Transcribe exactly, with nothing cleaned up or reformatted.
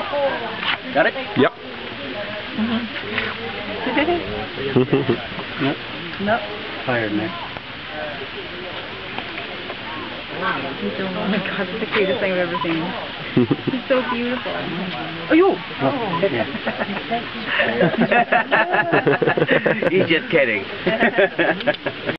Got it? Yep. Nope. Nope. Tired, Nick. He's so, oh my god, it's the cutest thing I've ever seen. He's so beautiful. Oh, you! Oh, yeah. He's just kidding.